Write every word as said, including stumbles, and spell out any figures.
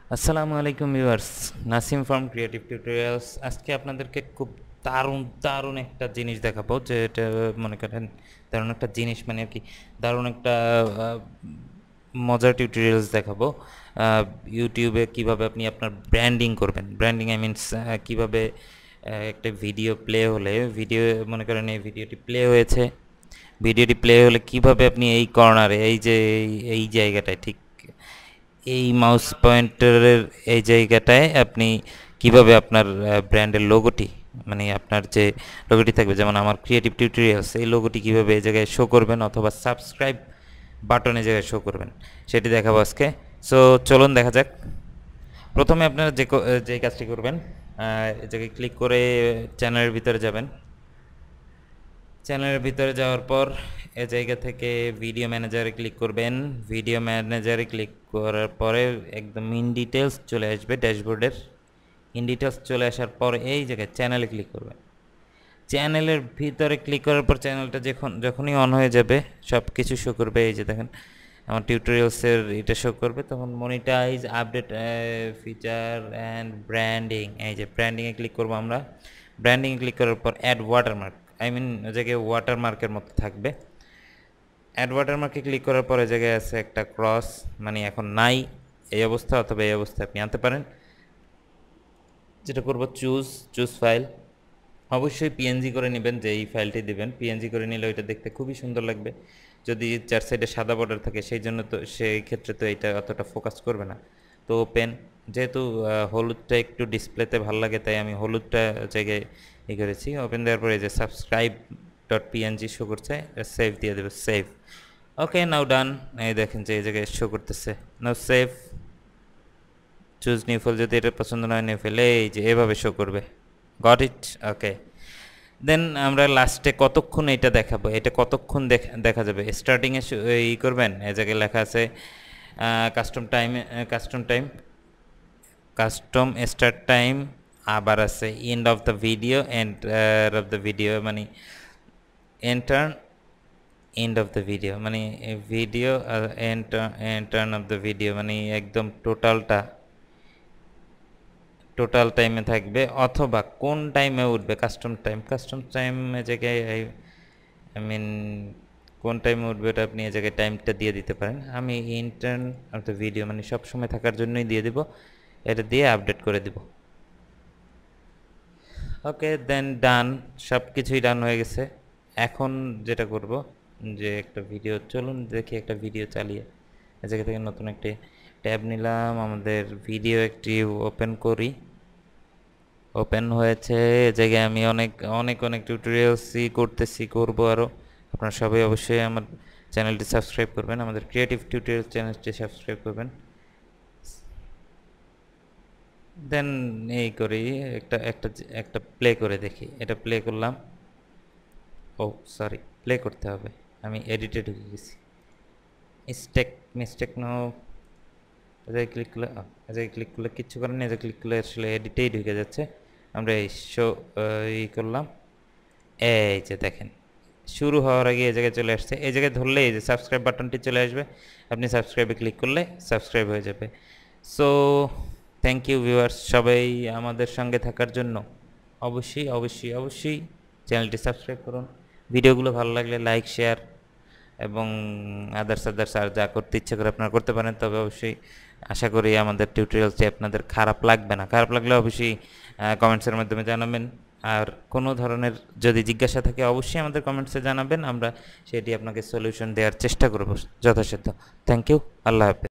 আসসালামু আলাইকুম viewers, Nasim from creative tutorials. আজকে আপনাদেরকে খুব দারুণ দারুণ একটা জিনিস দেখাবো, যে এটা মনে করেন দারুণ একটা জিনিস মানে আর কি দারুণ একটা আহ, মজার টিউটোরিয়ালস দেখাবো। আহ, ইউটিউবে কিভাবে আপনি আপনার ব্র্যান্ডিং করবেন। ব্র্যান্ডিং আই মিনস কিভাবে আহ, একটা ভিডিও প্লে হলে ভিডিও মনে করেন এই ভিডিওটি প্লে হয়েছে, ভিডিওটি প্লে হলে কিভাবে আপনি এই কর্নারে এই যে এই এই জায়গাটায় ঠিক এই মাউস পয়েন্টারের এই জায়গাটায় আপনি কিভাবে আপনার ব্র্যান্ডের লোগোটি মানে আপনার যে লোগোটি থাকবে, যেমন আমার ক্রিয়েটিভ টিউটোরিয়ালস, এই লোগোটি কিভাবে এই জায়গায় শো করবেন অথবা সাবস্ক্রাইব বাটনের জায়গায় শো করবেন সেটি দেখাবো আজকে। সো চলুন দেখা যাক। প্রথমে আপনারা যে যে কাজটি করবেন, এই জায়গায় ক্লিক করে চ্যানেলের ভিতরে যাবেন। চ্যানেলের ভিতরে যাওয়ার পর এ জায়গা থেকে ভিডিও ম্যানেজারে ক্লিক করবেন। ভিডিও ম্যানেজারে ক্লিক করার পরে একদম ইন ডিটেলস চলে আসবে ড্যাশবোর্ডের। ইন ডিটেলস চলে আসার পর এই জায়গায় চ্যানেলে ক্লিক করবেন। চ্যানেলের ভিতরে ক্লিক করার পর চ্যানেলটা যখন যখনই অন হয়ে যাবে সব কিছু শো করবে। এই যে দেখেন আমার টিউটোরিয়ালসের এটা শো করবে, তখন monetize update feature and branding, এই যে ব্র্যান্ডিংয়ে ক্লিক করবো আমরা। ব্র্যান্ডিংয়ে ক্লিক করার পর অ্যাড ওয়াটারমার্ক, আই মিন ওই জায়গায় ওয়াটারমার্কের মতো থাকবে। অ্যাড ওয়াটারমার্কে ক্লিক করার পরে জায়গায় আছে একটা ক্রস, মানে এখন নাই এই অবস্থা, অথবা এই অবস্থায় আপনি আনতে পারেন। যেটা করবো চুজ চুজ ফাইল, অবশ্যই পিএনজি করে নেবেন। যে এই ফাইলটি দেবেন পিএনজি করে নিলে ওইটা দেখতে খুবই সুন্দর লাগবে। যদি চার সাইডে সাদা বর্ডার থাকে সেই জন্য তো সেই ক্ষেত্রে তো এটা অতটা ফোকাস করবে না। তো ওপেন, যেহেতু হলুদটা একটু ডিসপ্লেতে ভালো লাগে তাই আমি হলুদটা জায়গায় ই করেছি। ওপেন দেওয়ার পরে যে সাবস্ক্রাইব ডট পিএনজি শো করছে, সেভ দিয়ে দেবে, সেভ। ওকে, নাও ডান। এই দেখেন যে এই জায়গায় শো করতেছে, now save. Choose new file, যদি এটা পছন্দ নয় নিউ ফাইল, এই যে এভাবে শো করবে। Got it? ওকে। দেন আমরা লাস্টে কতক্ষণ এটা দেখাবো, এটা কতক্ষণ দেখা যাবে স্টার্টিংয়ে ই করবেন। এই জায়গায় লেখা আছে custom time, custom time, custom start time, আবার আছে end of the video, end of the video মানে enter end of the video মানে video, entire of the video মানে একদম টোটালটা টোটাল টাইমে থাকবে, অথবা কোন টাইমে উঠবে কাস্টম টাইম। কাস্টম টাইম জায়গায় আই মিন কোন টাইমে উঠবে ওটা আপনি এই জায়গায় টাইমটা দিয়ে দিতে পারেন। আমি ইন্টার্ন অফ দ্য ভিডিও মানে সব সময় থাকার জন্যই দিয়ে দিব, এটা দিয়ে আপডেট করে দিব। ওকে, দেন ডান, সব কিছুই ডান হয়ে গেছে। এখন যেটা করব যে একটা ভিডিও, চলুন দেখি একটা ভিডিও চালিয়ে। এ জায়গা থেকে নতুন একটি ট্যাব নিলাম, আমাদের ভিডিও একটি ওপেন করি। ওপেন হয়েছে, এ জায়গায় আমি অনেক অনেক অনেক টিউটোরিয়ালসই করতেছি, করবো আরও। আপনারা সবাই অবশ্যই আমার চ্যানেলটি সাবস্ক্রাইব করবেন, আমাদের ক্রিয়েটিভ টিউটোরিয়াল চ্যানেলটি সাবস্ক্রাইব করবেন। দেন এই করি একটা একটা একটা প্লে করে দেখি। এটা প্লে করলাম। ও সরি, প্লে করতে হবে, আমি এডিটে ঢুকে গেছি। Mistake mistake no. এজায় ক্লিক করলে এজায় ক্লিক করলে কিচ্ছু করেন না, এজায় ক্লিক করলে আসলে এডিটেই ঢুকে যাচ্ছে। আমরা এই শো ই করলাম, এই যে দেখেন শুরু হওয়ার আগে এই জায়গায় চলে আসছে। এই জায়গায় ধরলে এই যে সাবস্ক্রাইব বাটনটি চলে আসবে, আপনি সাবস্ক্রাইবে ক্লিক করলে সাবস্ক্রাইব হয়ে যাবে। সো থ্যাংক ইউ ভিউয়ার্স, সবাই আমাদের সঙ্গে থাকার জন্য। অবশ্যই অবশ্যই অবশ্যই চ্যানেলটি সাবস্ক্রাইব করুন। ভিডিওগুলো ভালো লাগলে লাইক শেয়ার এবং আদার্স আদার্স আর যা করতে ইচ্ছে করে আপনারা করতে পারেন। তবে অবশ্যই আশা করি আমাদের টিউটোরিয়ালটি আপনাদের খারাপ লাগবে না। খারাপ লাগলে অবশ্যই কমেন্টসের মাধ্যমে জানাবেন। আর কোনো ধরনের যদি জিজ্ঞাসা থাকে অবশ্যই আমাদের কমেন্টসে জানাবেন, আমরা সেটি আপনাকে সলিউশন দেওয়ার চেষ্টা করব যথাসাধ্য। থ্যাংক ইউ, আল্লাহ হাফেজ।